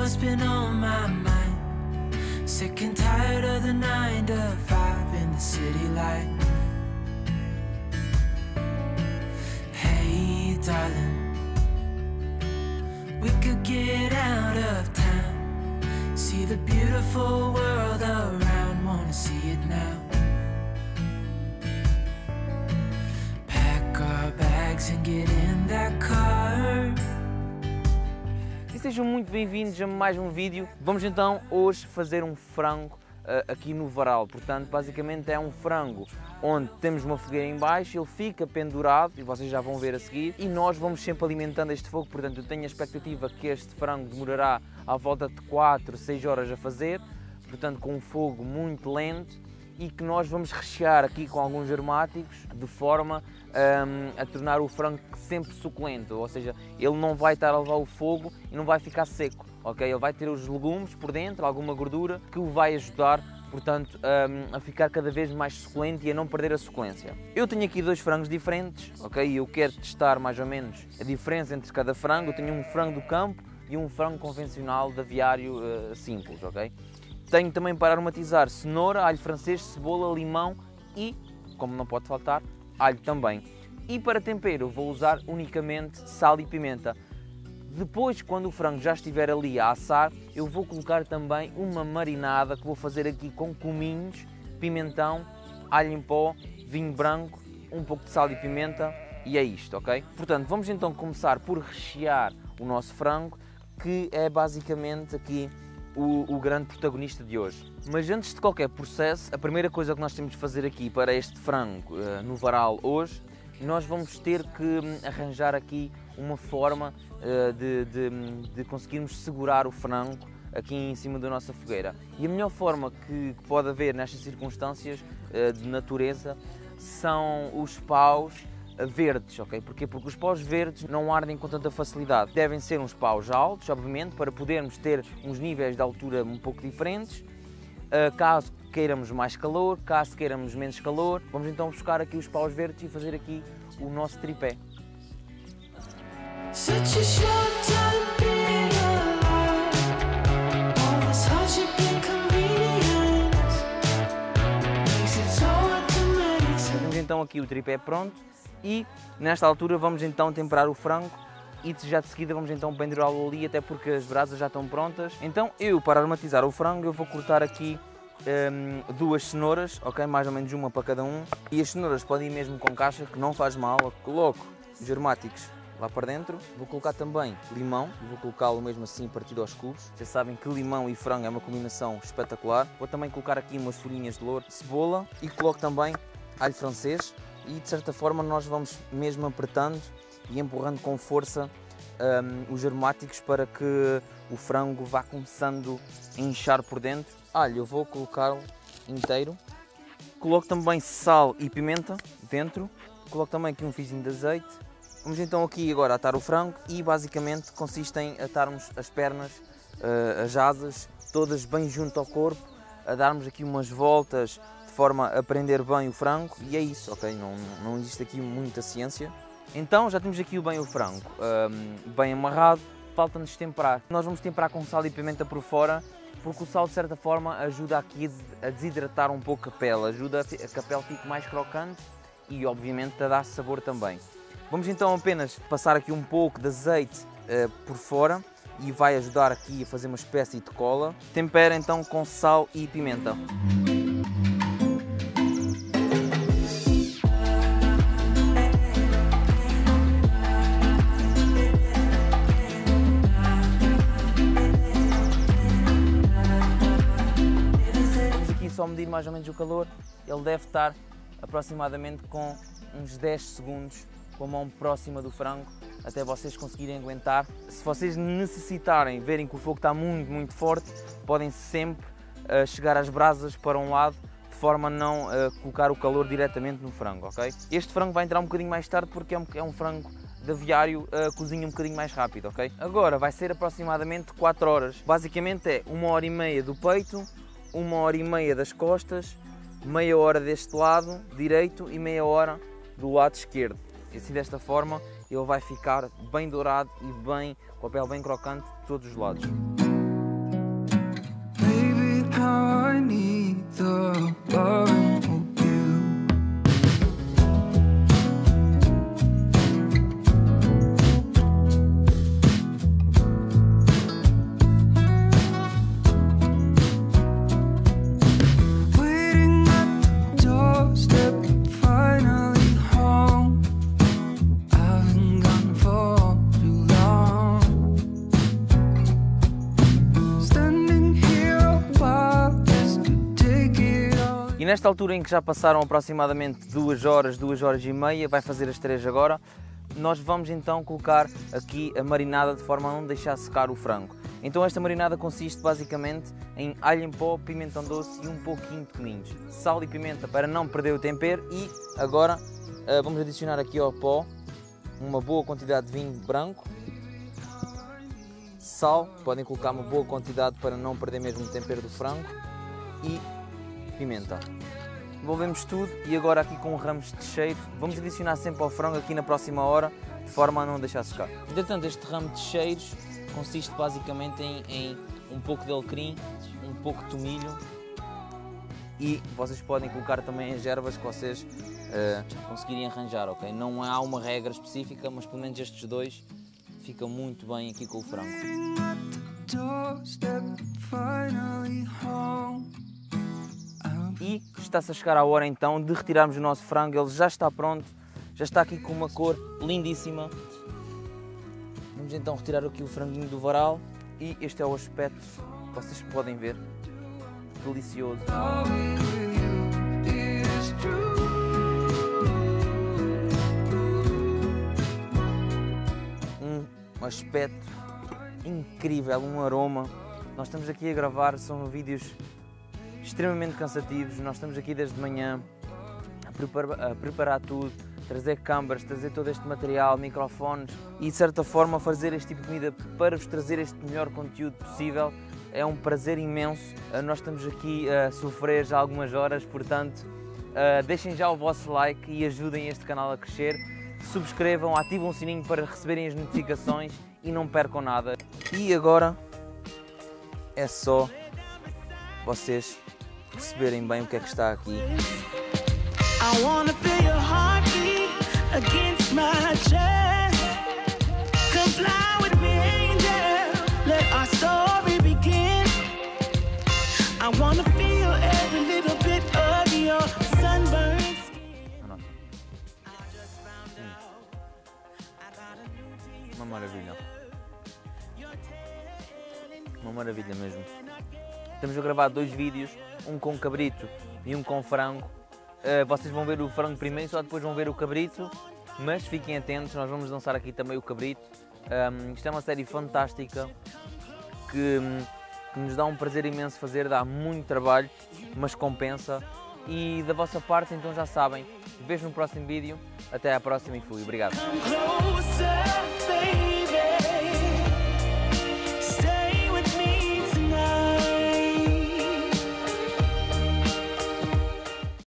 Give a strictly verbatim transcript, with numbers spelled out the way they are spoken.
what's been on my mind. Sick and tired of the nine to five in the city life. Hey darling, we could get out of town, see the beautiful world around, wanna see it now. Pack our bags and get in that car. E sejam muito bem-vindos a mais um vídeo. Vamos então hoje fazer um frango uh, aqui no varal. Portanto, basicamente é um frango onde temos uma fogueira em baixo, ele fica pendurado e vocês já vão ver a seguir. E nós vamos sempre alimentando este fogo, portanto eu tenho a expectativa que este frango demorará à volta de quatro, seis horas a fazer. Portanto, com um fogo muito lento, e que nós vamos rechear aqui com alguns aromáticos de forma um, a tornar o frango sempre suculento, ou seja, ele não vai estar a levar o fogo e não vai ficar seco, ok? Ele vai ter os legumes por dentro, alguma gordura, que o vai ajudar, portanto, um, a ficar cada vez mais suculento e a não perder a suculência. Eu tenho aqui dois frangos diferentes, ok? E eu quero testar mais ou menos a diferença entre cada frango. Eu tenho um frango do campo e um frango convencional de aviário uh, simples, ok? Tenho também para aromatizar cenoura, alho francês, cebola, limão e, como não pode faltar, alho também. E para tempero vou usar unicamente sal e pimenta. Depois, quando o frango já estiver ali a assar, eu vou colocar também uma marinada que vou fazer aqui com cominhos, pimentão, alho em pó, vinho branco, um pouco de sal e pimenta e é isto, ok? Portanto, vamos então começar por rechear o nosso frango, que é basicamente aqui O, o grande protagonista de hoje. Mas antes de qualquer processo, a primeira coisa que nós temos de fazer aqui para este frango uh, no varal hoje, nós vamos ter que um, arranjar aqui uma forma uh, de, de, de conseguirmos segurar o frango aqui em cima da nossa fogueira. E a melhor forma que, que pode haver nestas circunstâncias uh, de natureza são os paus verdes, ok? Porquê? Porque os paus verdes não ardem com tanta facilidade. Devem ser uns paus altos, obviamente, para podermos ter uns níveis de altura um pouco diferentes. Uh, caso queiramos mais calor, caso queiramos menos calor, vamos então buscar aqui os paus verdes e fazer aqui o nosso tripé. Temos então aqui o tripé pronto. E nesta altura vamos então temperar o frango e já de seguida vamos então pendurá-lo ali, até porque as brasas já estão prontas. Então eu, para aromatizar o frango, eu vou cortar aqui um, duas cenouras, ok? Mais ou menos uma para cada um. E as cenouras podem ir mesmo com caixa, que não faz mal. Eu coloco os aromáticos lá para dentro. Vou colocar também limão, vou colocá-lo mesmo assim partido aos cubos. Já sabem que limão e frango é uma combinação espetacular. Vou também colocar aqui umas folhinhas de louro, cebola e coloco também alho francês. E de certa forma nós vamos mesmo apertando e empurrando com força um, os aromáticos para que o frango vá começando a inchar por dentro. Alho eu vou colocá-lo inteiro. Coloco também sal e pimenta dentro. Coloco também aqui um fiozinho de azeite. Vamos então aqui agora atar o frango e basicamente consiste em atarmos as pernas, uh, as asas, todas bem junto ao corpo, a darmos aqui umas voltas de forma a prender bem o frango e é isso, ok? Não, não existe aqui muita ciência. Então já temos aqui bem o frango, um, bem amarrado, falta-nos temperar. Nós vamos temperar com sal e pimenta por fora, porque o sal de certa forma ajuda aqui a desidratar um pouco a pele, ajuda a que a pele fique mais crocante e obviamente a dar sabor também. Vamos então apenas passar aqui um pouco de azeite uh, por fora e vai ajudar aqui a fazer uma espécie de cola. Tempera então com sal e pimenta. Só medir mais ou menos o calor, ele deve estar aproximadamente com uns dez segundos com a mão próxima do frango, até vocês conseguirem aguentar. Se vocês necessitarem, verem que o fogo está muito, muito forte, podem sempre uh, chegar as brasas para um lado, de forma a não uh, colocar o calor diretamente no frango, ok? Este frango vai entrar um bocadinho mais tarde porque é um, é um frango de aviário, uh, cozinha um bocadinho mais rápido, ok? Agora vai ser aproximadamente quatro horas. Basicamente é uma hora e meia do peito, uma hora e meia das costas, meia hora deste lado direito e meia hora do lado esquerdo. E assim desta forma ele vai ficar bem dourado e bem, com a pele bem crocante de todos os lados. how I need the love and hope you. Waiting at the doorstep, finally home. I've been gone for too long. Standing here a while just to take it all. E nesta altura em que já passaram aproximadamente duas horas, duas horas e meia, vai fazer as três agora, nós vamos então colocar aqui a marinada de forma a não deixar secar o frango. Então esta marinada consiste basicamente em alho em pó, pimentão doce e um pouquinho de cominhos. Sal e pimenta para não perder o tempero e agora uh, vamos adicionar aqui ao pó uma boa quantidade de vinho branco, sal, podem colocar uma boa quantidade para não perder mesmo o tempero do frango e pimenta. Envolvemos tudo e agora aqui com ramos de cheiro vamos adicionar sempre ao frango aqui na próxima hora de forma a não deixar secar. Entretanto, este ramo de cheiros consiste basicamente em, em um pouco de alecrim, um pouco de tomilho e vocês podem colocar também as ervas que vocês uh, conseguirem arranjar, ok? Não há uma regra específica, mas pelo menos estes dois ficam muito bem aqui com o frango. E está-se a chegar a hora então de retirarmos o nosso frango, ele já está pronto, já está aqui com uma cor lindíssima. Vamos então retirar aqui o franguinho do varal e este é o aspecto que vocês podem ver, delicioso. Um aspecto incrível, um aroma. Nós estamos aqui a gravar, são vídeos extremamente cansativos, nós estamos aqui desde manhã a preparar, a preparar tudo, trazer câmaras, trazer todo este material, microfones e de certa forma fazer este tipo de comida para vos trazer este melhor conteúdo possível. É um prazer imenso, nós estamos aqui a sofrer já algumas horas, portanto deixem já o vosso like e ajudem este canal a crescer, subscrevam, ativam o sininho para receberem as notificações e não percam nada. E agora é só vocês perceberem bem o que é que está aqui. I wanna feel your heartbeat against my chest. Come fly with me, angel. Let our story begin. I wanna feel every little bit of your sunburned skin. Uma maravilha. Uma maravilha mesmo. Estamos a gravar dois vídeos, um com cabrito e um com frango. Uh, vocês vão ver o frango primeiro e só depois vão ver o cabrito, mas fiquem atentos, nós vamos lançar aqui também o cabrito. Um, isto é uma série fantástica que, que nos dá um prazer imenso fazer, dá muito trabalho, mas compensa. E da vossa parte, então já sabem, vejo no próximo vídeo, até à próxima e fui, obrigado.